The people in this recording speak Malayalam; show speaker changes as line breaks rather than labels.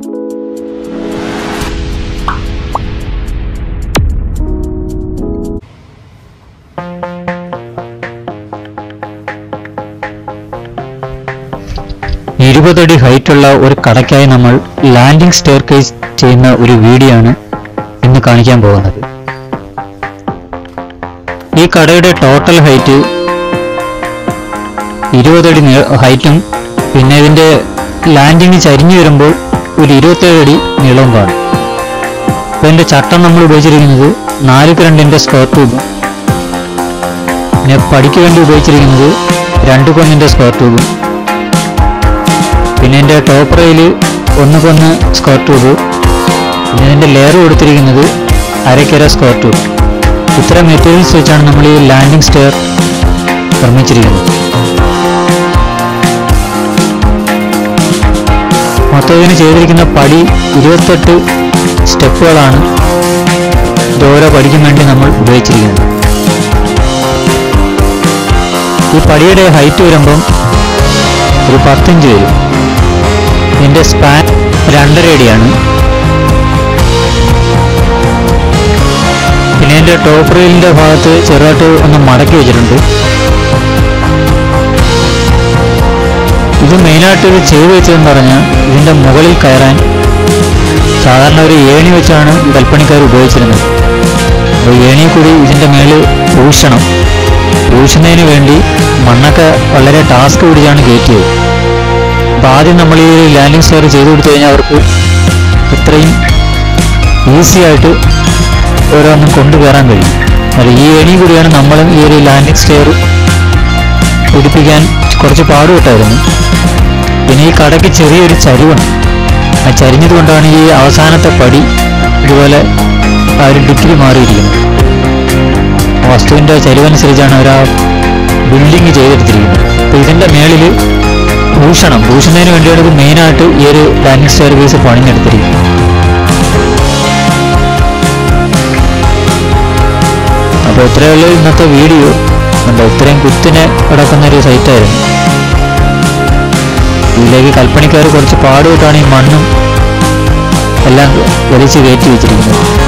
അടി ഹൈറ്റുള്ള ഒരു കടയ്ക്കായി നമ്മൾ ലാൻഡിംഗ് സ്റ്റെയർകേസ് ചെയ്യുന്ന ഒരു വീഡിയോ ആണ് ഇന്ന് കാണിക്കാൻ പോകുന്നത്. ഈ കടയുടെ ടോട്ടൽ ഹൈറ്റ് 20 അടി ഹൈറ്റും പിന്നെ ഇതിന്റെ ലാൻഡിംഗ് ചരിഞ്ഞു വരുമ്പോൾ ഒരു 27 അടി നീളവും കാണും. അപ്പോൾ ഇതിന്റെ ചട്ടം നമ്മൾ ഉപയോഗിച്ചിരിക്കുന്നത് 4x2 സ്ക്വയർ ട്യൂബും പിന്നെ പടിക്ക് വേണ്ടി ഉപയോഗിച്ചിരിക്കുന്നത് 2x1 സ്ക്വയർ ട്യൂബും പിന്നെ ഇതിൻ്റെ top rail 1x1 square tube പിന്നെ ഇതിൻ്റെ ലെയർ കൊടുത്തിരിക്കുന്നത് 1/2 സ്ക്വയർ ട്യൂബ്. ഇത്തരം മെറ്റീരിയൽസ് വെച്ചാണ് നമ്മൾ ഈ ലാൻഡിംഗ് സ്റ്റെയർ നിർമ്മിച്ചിരിക്കുന്നത്. മൊത്തം ഇതിന് ചെയ്തിരിക്കുന്ന പടി 28 സ്റ്റെപ്പുകളാണ് ഓരോ പടിക്കും വേണ്ടി നമ്മൾ ഉപയോഗിച്ചിരിക്കുന്നത്. ഈ പടിയുടെ ഹൈറ്റ് വരുമ്പം ഒരു 10 ഇഞ്ച് വരും. ഇതിൻ്റെ സ്പാൻ 2.5 അടിയാണ്. പിന്നെ ഇതിൻ്റെ ടോപ്പ് റെയിലിൻ്റെ ഭാഗത്ത് ചെറുതായിട്ട് ഒന്ന് മടക്കി വെച്ചിട്ടുണ്ട്. ഇത് മെയിനായിട്ട് ഇത് ചെയ്തു വെച്ചതെന്ന് പറഞ്ഞാൽ ഇതിൻ്റെ മുകളിൽ കയറാൻ സാധാരണ ഒരു ഏണി വെച്ചാണ് കൽപ്പണിക്കാർ ഉപയോഗിച്ചിരുന്നത്. അപ്പോൾ ഏണിയിൽ കൂടി ഇതിൻ്റെ മേളിൽ പൂശുന്നതിന് വേണ്ടി മണ്ണൊക്കെ വളരെ ടാസ്ക് പിടിച്ചാണ് കയറ്റിയത്. അപ്പോൾ ആദ്യം നമ്മൾ ഈ ലാൻഡിംഗ് സ്റ്റെയർ ചെയ്തു കൊടുത്തു കഴിഞ്ഞാൽ അവർക്ക് ഇത്രയും ഈസി ആയിട്ട് ഓരോന്നും കൊണ്ടുകയറാൻ കഴിയും. അത് ഈ ഏണി കൂടിയാണ് നമ്മളും ഈ ഒരു ലാൻഡിംഗ് സ്റ്റെയർ പിടിപ്പിക്കാൻ കുറച്ച് പാടുപെട്ടായിരുന്നു. പിന്നെ ഈ കടയ്ക്ക് ചെറിയൊരു ചരിവുണ്ട്. ആ ചരിഞ്ഞത് കൊണ്ടാണ് ഈ അവസാനത്തെ പടി ഇതുപോലെ ആ ഒരു ഡിഗ്രി മാറിയിരിക്കുന്നത്. വസ്തുവിൻ്റെ ചരിവനുസരിച്ചാണ് അവർ ആ ബിൽഡിങ് ചെയ്തെടുത്തിരിക്കുന്നത്. അപ്പോൾ ഇതിൻ്റെ മേളിൽ പൂശുന്നതിന് വേണ്ടിയാണ് ഇത് മെയിനായിട്ട് ഈ ഒരു ലാൻഡിംഗ് സ്റ്റെയർ കേസ് പണിഞ്ഞെടുത്തിരിക്കുന്നത്. അപ്പോൾ ഇത്രയുള്ള ഇന്നത്തെ വീഡിയോ ഉണ്ട്. ഇത്രയും കുത്തിനെ കിടക്കുന്ന ഒരു സൈറ്റായിരുന്നു. ഇതിലേക്ക് കൽപ്പണിക്കാർ കുറച്ച് പാടുപെട്ടാണ് ഈ മണ്ണും എല്ലാം വലിച്ച് കയറ്റി വെച്ചിരിക്കുന്നത്.